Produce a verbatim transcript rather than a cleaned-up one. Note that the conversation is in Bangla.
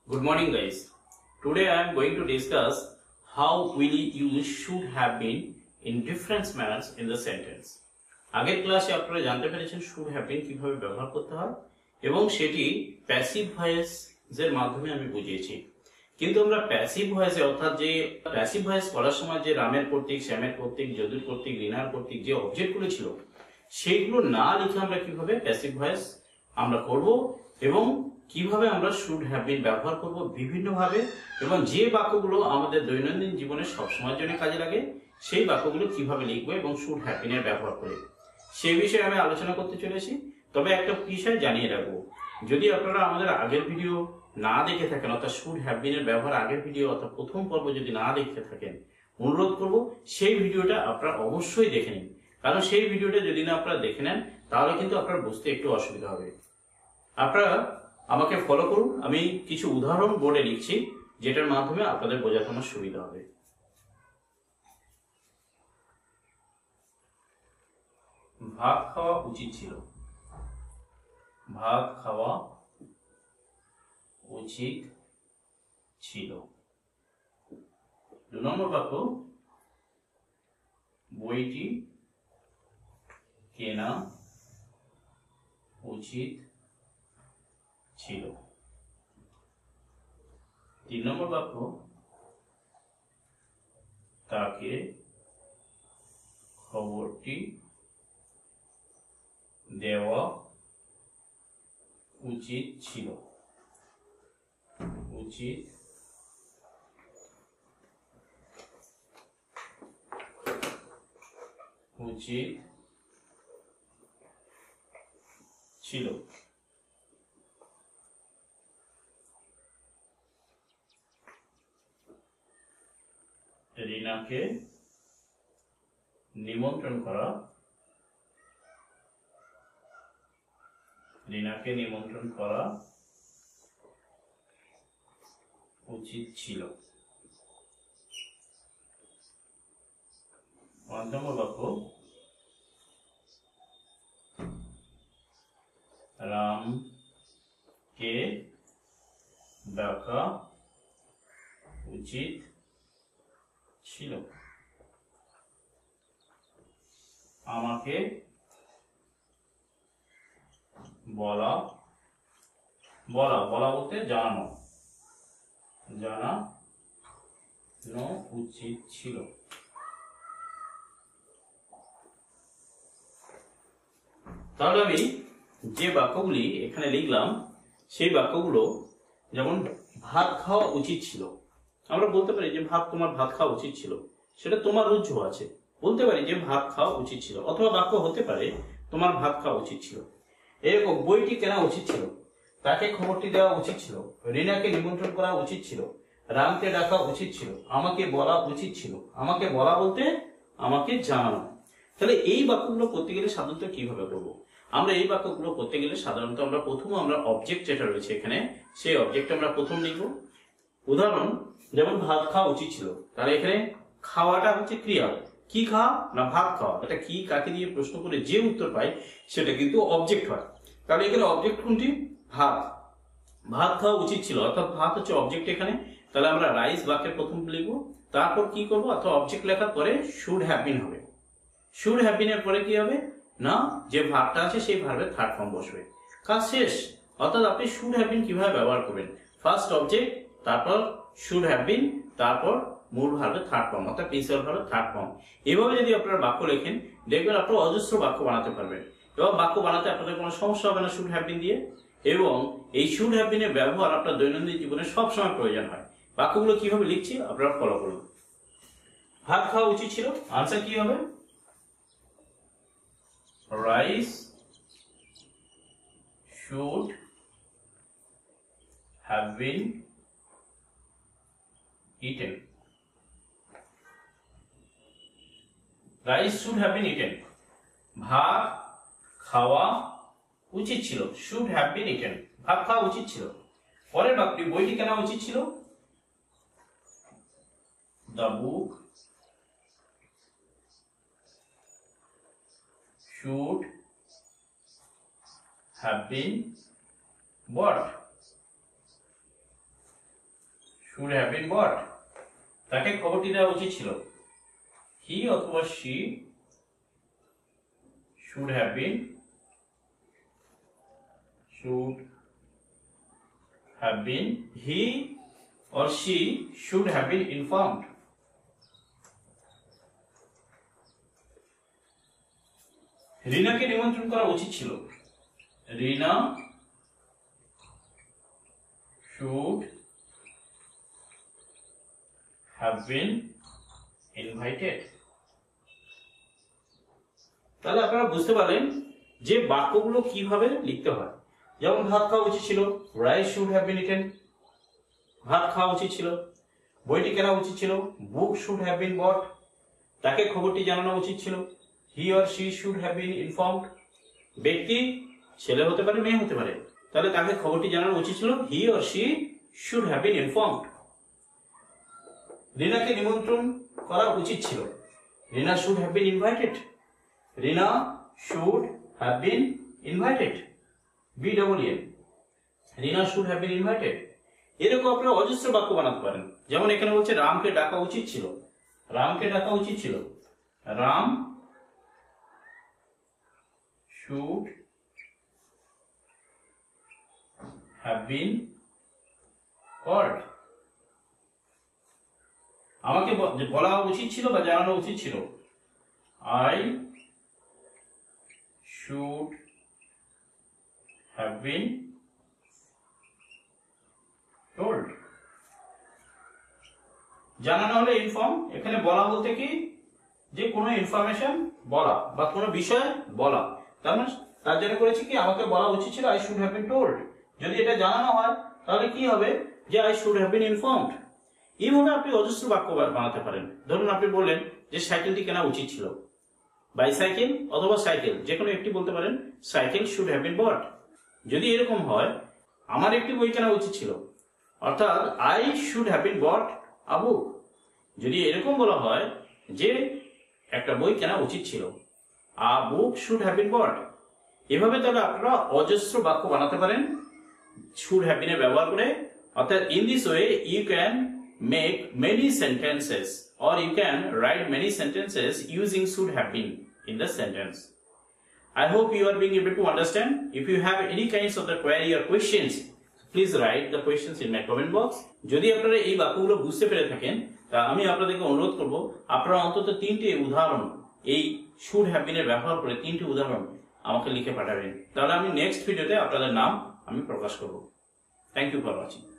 Good morning, guys. Today I am going to discuss how will you use should have been in different manners in the sentence. আগের ক্লাসে আপনারা জানতে পেরেছেন should have been কিভাবে ব্যবহার করতে হয় এবং সেটি প্যাসিভ ভয়েস এর মাধ্যমে আমি বুঝিয়েছি। কিন্তু আমরা প্যাসিভ ভয়েসে অর্থাৎ যে প্যাসিভ ভয়েস করার সময় যে রামের কর্তৃক, শ্যামের কর্তৃক, যদুর কর্তৃক, রিনার কর্তৃক যে অবজেক্টগুলো ছিল সেইগুলো না লিখে আমরা কিভাবে প্যাসিভ ভয়েস আমরা করব এবং কিভাবে আমরা শুড হ্যাভ বিন ব্যবহার করব বিভিন্ন ভাবে এবং যে বাক্যগুলো আমাদের দৈনন্দিন জীবনে সব সময়ের জন্য কাজে লাগে সেই বাক্যগুলো কিভাবে লিখবো এবং শুড হ্যাভ বিন এর ব্যবহার করে সেই বিষয়ে আমি আলোচনা করতে চলেছি। তবে একটা বিষয় জানিয়ে রাখবো, যদি আপনারা আমাদের আগের ভিডিও না দেখে থাকেন অর্থাৎ শুড হ্যাভ বিন এর ব্যবহার আগের ভিডিও অর্থাৎ প্রথম পর্ব যদি না দেখতে থাকেন অনুরোধ করব সেই ভিডিওটা আপনারা অবশ্যই দেখে নিন, কারণ সেই ভিডিওটা যদি না আপনারা দেখে নেন তাহলে কিন্তু আপনার বুঝতে একটু অসুবিধা হবে। আপনারা আমাকে ফলো করুন, আমি কিছু উদাহরণ বোর্ডে লিখছি যেটার মাধ্যমে আপনাদের বোঝাতে আমার সুবিধা হবে। ভাত খাওয়া উচিত ছিল, ভাত খাওয়া উচিত ছিল। দু নম্বর বাক্য, বইটি কেনা উচিত ছিল। তিন নম্বর বাক্য, তাকে খবরটি দেওয়া উচিত ছিল, উচিত উচিত ছিল। রিনাকে নিমন্ত্রণ করা রিনাকে নিমন্ত্রণ করা উচিত ছিল। পাঁচ নম্বর বাক্য, রামকে ডাকা উচিত ছিল। আমাকে বলা বলা বলা বলতে জানানো জানানো উচিত ছিল। তাহলে আমি যে বাক্যগুলি এখানে লিখলাম সেই বাক্যগুলো, যেমন ভাত খাওয়া উচিত ছিল, আমরা বলতে পারি যে ভাত তোমার ভাত খাওয়া উচিত ছিল, সেটা তোমার রুজু আছে, বলতে পারি যে ভাত খাওয়া উচিত ছিল, অথবা বাক্য হতে পারে তোমার ভাত খাওয়া উচিত ছিল। এরকম বইটি কেনা উচিত ছিল, তাকে খবরটি দেওয়া উচিত ছিল, রিনাকে নিমন্ত্রণ করা উচিত ছিল, রামকে ডাকা উচিত ছিল, আমাকে বলা উচিত ছিল। আমাকে বলা বলতে আমাকে জানানো। তাহলে এই বাক্যগুলো করতে গেলে সাধারণত কিভাবে করবো? আমরা এই বাক্যগুলো করতে গেলে সাধারণত আমরা প্রথম আমরা অবজেক্ট যেটা রয়েছে এখানে সেই অবজেক্ট আমরা প্রথম লিখবো। উদাহরণ, যেমন ভাত খাওয়া উচিত ছিল, তাহলে এখানে খাওয়াটা হচ্ছে ক্রিয়া। কি খাওয়া না ভাত খাওয়া, এটা কি কাকে দিয়ে প্রশ্ন করে যে উত্তর পাই সেটা কিন্তু অবজেক্ট হয়। তাহলে এখানে অবজেক্ট কোনটি? ভাত। ভাত খাওয়া উচিত ছিল অর্থাৎ ভাত হচ্ছে অবজেক্ট এখানে। তাহলে আমরা রাইস বাক্যের প্রথম লিখবো, তারপর কি করবো অর্থাৎ অবজেক্ট লেখার পরে শুড হ্যাভ বিন হবে। শুড হ্যাভ বিন এর পরে কি হবে না যে ভার্বটা আছে সেই ভার্বের থার্ড ফর্ম বসবে, কাজ শেষ। অর্থাৎ আপনি শুড হ্যাভ বিন কিভাবে ব্যবহার করবেন, ফার্স্ট অবজেক্ট, তারপর শুড হ্যাভ বিন, তারপর মূল ভার্বের থার্ড ফর্ম অর্থাৎ প্রিন্সিপাল ভার্বের থার্ড ফর্ম। এভাবে যদি আপনারা বাক্য লেখেন দেখবেন আপনারা অজস্র বাক্য বানাতে পারবেন এবং বাক্য বানাতে আপনাদের কোনো সমস্যা হবে না শুড হ্যাভ বিন দিয়ে। এবং এই শুড হ্যাভ বিন এর ব্যবহার আপনার দৈনন্দিন জীবনে সব সময় প্রয়োজন হয়। বাক্যগুলো কিভাবে লিখছি আপনারা ফলো করুন। ভাত খাওয়া উচিত ছিল, আনসার কি হবে? Rice should have been eaten. Rice should have been eaten. ভাত খাওয়া উচিত ছিল, should have been eaten. ভাত খাওয়া উচিত ছিল। পরের বাক্যটি, বইটি কেনা উচিত ছিল, the book should have been bought. Should have been bought, তাকে খবরটি দেওয়া উচিত ছিল। হি অথবা she should have been should have been he or she should have been informed. রিনাকে নিমন্ত্রণ করা উচিত ছিল। রিনা should have been invited. তাহলে আপনারা বুঝতে পারলেন যে বাক্যগুলো কিভাবে লিখতে হয়। যেমন ভাত খাওয়া উচিত ছিল, rice should have been eaten, ভাত খাওয়া উচিত ছিল। বইটি কেনা উচিত ছিল, বুক শুড হ্যাভ বিন বট, তাকে খবরটি জানানো উচিত ছিল, he or she should have been informed. ব্যক্তি ছেলে হতে পারে, মেয়ে হতে পারে, তাহলে তাকে খবরটি জানানো উচিত ছিল, he or she should have been informed. রিনাকে নিমন্ত্রণ করা উচিত ছিল, Rina should have been invited, Rina should have been invited, B double N, Rina should have been invited. এরকম আপনারা অজস্র বাক্য বানাতে পারেন। যেমন এখানে বলছে রামকে ডাকা উচিত ছিল, রামকে ডাকা উচিত ছিল, Ram should have been called. আমাকে বলা উচিত ছিল বা জানানো উচিত ছিল, I should have been told. জানানো হলে ইনফর্ম, এখানে বলা বলতে কি যে কোনো ইনফরমেশন বলা বা কোনো বিষয় বলা, তার মানে তার জন্য করেছি কি আমাকে বলা উচিত ছিল, I should have been told. যদি এটা জানানো হয় তাহলে কি হবে যে I should have been informed. এইভাবে আপনি অজস্র বাক্য বানাতে পারেন। ধরুন আপনি বললেন যে সাইকেলটি কেনা উচিত ছিল, বাইসাইকেল অথবা সাইকেল যে কোনো একটি বলতে পারেন, cycle should have been bought. যদি এরকম হয় আমার একটি বই কেনা উচিত ছিল, অর্থাৎ I should have been bought a book. যদি এরকম বলা হয় যে একটা বই কেনা উচিত ছিল, আ বুক শুড হ্যাভ বিন বট। এভাবে তাহলে আপনারা অজস্র বাক্য বানাতে পারেন শুড হ্যাভ বিন এর ব্যবহার করে। অর্থাৎ in this way you can make many sentences or you can write many sentences using should have been in the sentence. I hope you are being able to understand. If you have any kinds of the query or questions, please write the questions in my comment box. যদি আপনারা এই বাক্যগুলো বুঝতে পেরে থাকেন তা আমি আপনাদেরকে অনুরোধ করব আপনারা অন্তত তিনটি উদাহরণ এই শুড হ্যাভ বিন এর ব্যবহার করে তিনটি উদাহরণ আমাকে লিখে পাঠাবেন, তাহলে আমি নেক্সট ভিডিওতে আপনাদের নাম আমি প্রকাশ করব। Thank you for watching.